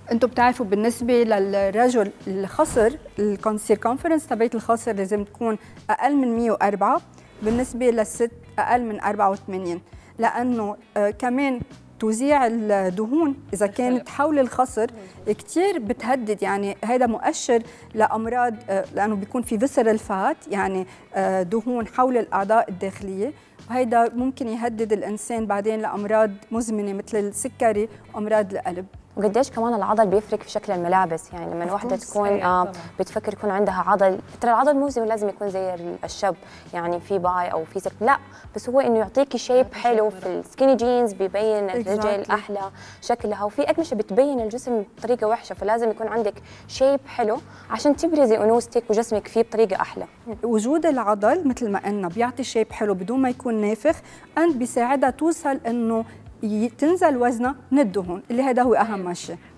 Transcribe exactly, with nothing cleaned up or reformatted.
انتم بتعرفوا بالنسبه للرجل الخصر السيركمفرنس تبعت الخصر لازم تكون اقل من مئة وأربعة، بالنسبه للست اقل من أربعة وثمانين، لانه آه كمان توزيع الدهون اذا كانت حول الخصر كثير بتهدد، يعني هذا مؤشر لامراض آه لانه بيكون في فيسرال فات، يعني آه دهون حول الاعضاء الداخليه، وهذا ممكن يهدد الانسان بعدين لامراض مزمنه مثل السكري وامراض القلب. وقديش كمان العضل بيفرق في شكل الملابس، يعني لما الوحده تكون آه بتفكر يكون عندها عضل، ترى العضل مو لازم يكون زي الشاب يعني في باي او في سك، لا بس هو انه يعطيكي شيب حلو. في السكيني جينز بيبين الرجل احلى شكلها، وفي اقمشه بتبين الجسم بطريقه وحشه، فلازم يكون عندك شيب حلو عشان تبرزي انوثتك وجسمك فيه بطريقه احلى. وجود العضل مثل ما قلنا بيعطي شيب حلو بدون ما يكون نافخ، اند بيساعدها توصل انه تنزل وزنها من الدهون اللي هذا هو اهم شيء.